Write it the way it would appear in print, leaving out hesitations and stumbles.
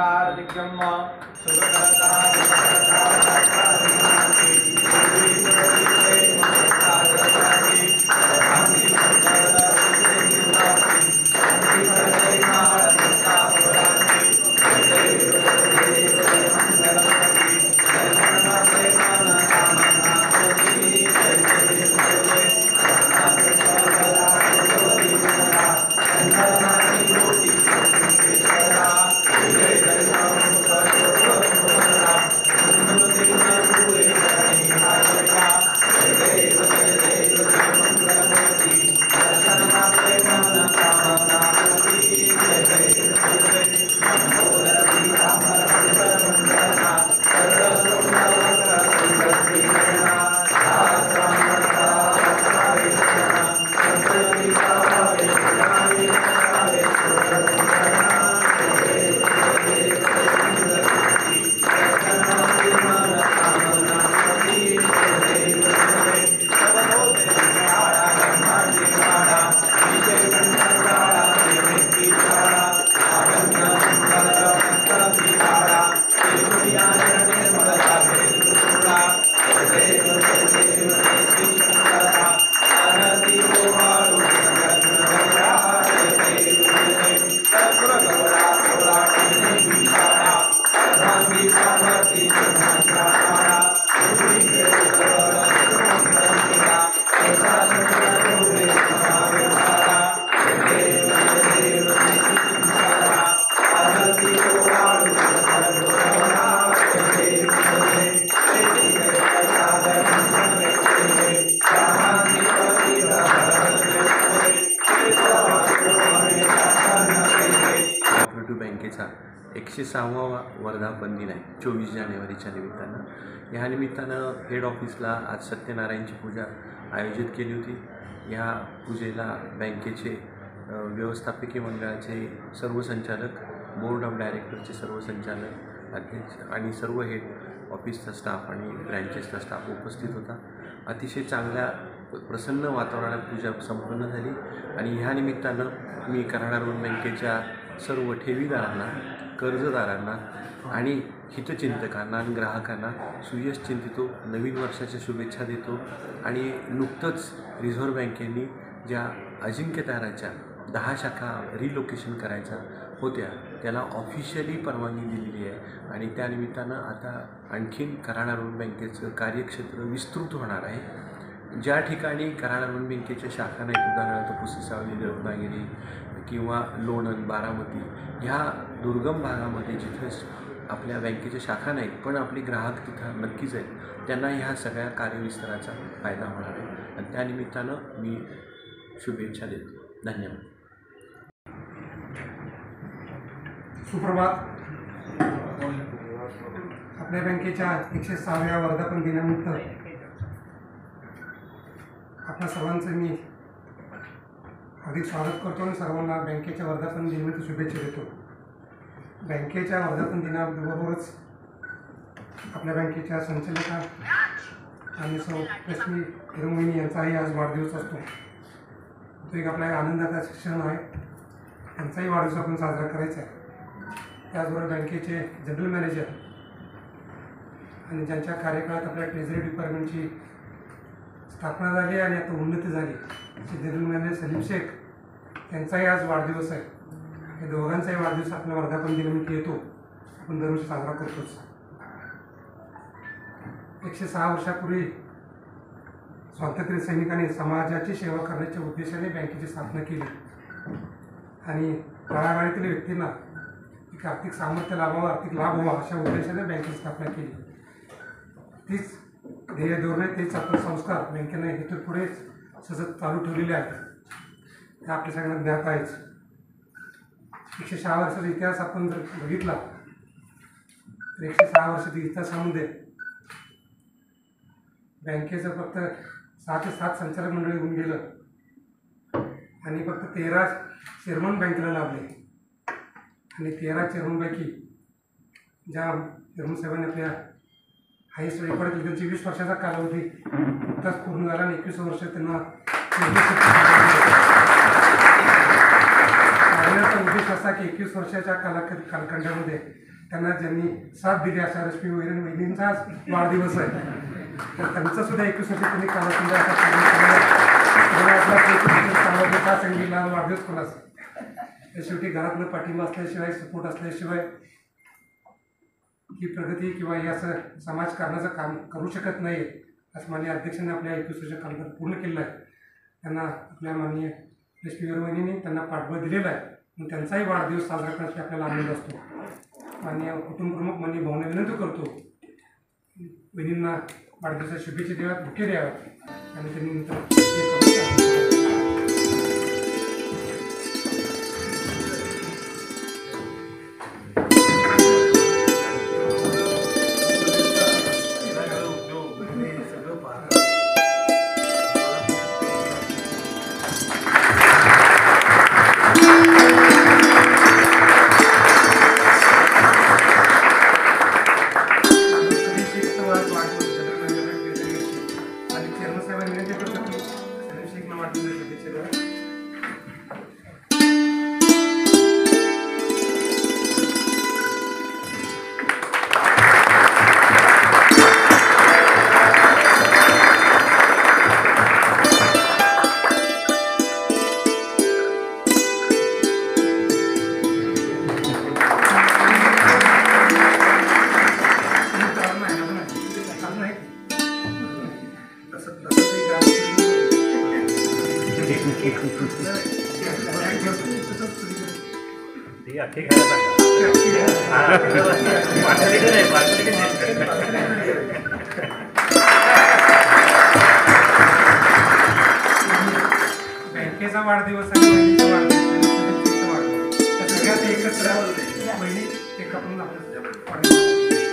हार्दिक्यम सुरकरता बँकेचा 106वा वर्धापन दिन आहे 24 जानेवारीच्या निमित्तानं. ह्या निमित्तानं हेड ऑफिसला आज सत्यनारायणची पूजा आयोजित केली होती. ह्या पूजेला बँकेचे व्यवस्थापकीय मंडळाचे सर्व संचालक, बोर्ड ऑफ डायरेक्टरचे सर्व संचालक, अध्यक्ष आणि सर्व हेड ऑफिसचा स्टाफ आणि ब्रँचेसचा स्टाफ उपस्थित होता. अतिशय चांगल्या प्रसन्न वातावरणात पूजा संपन्न झाली आणि ह्या निमित्तानं मी कराड रुरल बँकेच्या सर्व ठेवीदारांना, कर्जदारांना आणि हितचिंतकांना आणि ग्राहकांना सुयश चिंतितो नवीन वर्षाच्या शुभेच्छा देतो. आणि नुकतंच रिझर्व्ह बँकेने ज्या अजिंक्यताराच्या 10 शाखा रिलोकेशन करायच्या होत्या त्याला ऑफिशियली परवानगी दिलेली आहे आणि त्यानिमित्तानं आता आणखीन कराड रुरल बँकेचं कार्यक्षेत्र विस्तृत होणार आहे. ज्या ठिकाणी कराड रुरल बँकेच्या शाखा नाहीत, उदाहरणार्थ पुसेसावली, रत्नागिरी किंवा लोणंद, बारामती ह्या दुर्गम भागामध्ये जिथे आपल्या बँकेच्या शाखा नाहीत पण आपले ग्राहक तिथं नक्कीच आहेत, त्यांना ह्या सगळ्या कार्यविस्ताराचा फायदा होणार आहे आणि त्यानिमित्तानं मी शुभेच्छा देतो. धन्यवाद. सुप्रभात. आपल्या बँकेच्या 106व्या वर्धापन दिनानिमित्त आपल्या सर्वांचं मी हार्दिक स्वागत करतो आणि सर्वांना बँकेच्या वर्धापन दिनानिमित्त शुभेच्छा देतो. बँकेच्या वर्धापन दिनाबरोबरच आपल्या बँकेच्या संचालिका आणि सौ लक्ष्मी हिरमोहिनी यांचाही आज वाढदिवस असतो. तो एक आपल्या आनंदाचा क्षण आहे. त्यांचाही वाढदिवस आपण साजरा करायचा आहे. त्याचबरोबर बँकेचे जनरल मॅनेजर आणि ज्यांच्या कार्यकाळात आपल्या ट्रेझरी डिपार्टमेंटची स्थापना झाली आणि आता उन्नती झाली असे जनरल मॅनेजर सलीम शेख त्यांचाही आज वाढदिवस आहे. हे दोघांचाही वाढदिवस आपल्या वर्धापन दिनानिमित्त येतो. आपण दरवर्षी साजरा करतोच. 106 वर्षापूर्वी स्वातंत्र्य सैनिकांनी समाजाची सेवा करण्याच्या उद्देशाने बँकेची स्थापना केली आणि तळागाळातील व्यक्तींना एक आर्थिक सामर्थ्य लाभावं, आर्थिक लाभ व्हावा अशा उद्देशाने बँकेची स्थापना केली. तीच ध्येय धोरणे, तेच आपले संस्कार बँकेने इथून पुढे सतत चालू ठेवलेले आहेत. ते आपल्या सगळ्यांना ज्ञात आहेच. 106 वर्षाचा इतिहास आपण जर बघितला तर 106 वर्षाच्या इतिहासामध्ये बँकेचं फक्त 6 ते 7 संचालक मंडळी होऊन गेलं आणि फक्त 13 चेअरमन बँकेला लाभले आणि 13 चेअरमनपैकी ज्या चेअरमन साहेबांनी आपल्या हायस्ट रेकॉर्ड केली त्यांची 20 वर्षाचा कालावधी नुकताच पूर्ण झाला आणि 21 वर्ष त्यांना उद्देश असा की 21 वर्षाच्या कालखंडामध्ये त्यांना ज्यांनी साथ दिली अशा रश्मी वहिनींचा आज वाढदिवस आहे. तर त्यांचा सुद्धा 21 वर्ष त्यांनी कालाखंड असा का सांगितला वाढदिवस कोणाचा. तर शेवटी घरातलं पाठिंबा असल्याशिवाय सपोर्ट असल्याशिवाय ही प्रगती किंवा हे असं समाजकारणाचं काम करू शकत नाही असं माननीय अध्यक्षांनी आपल्या 21 वर्ष कालावधी पूर्ण केलेलं आहे. त्यांना आपल्या माननीय रश्मी वहिनींनी त्यांना पाठबळ दिलेलं आहे. मग त्यांचाही वाढदिवस साजरा करण्यासाठी आपल्याला आनंद असतो. माननीय कुटुंब प्रमुख माननीय भाऊंना विनंती करतो वहिनींना वाढदिवसाच्या शुभेच्छा द्याव्यात, बुके द्याव्यात आणि त्यांनी नंतर बँकेचा वाढदिवस आणि बहिणीचा वाढदिवस सगळ्यात एकत्र बहिणी एका पण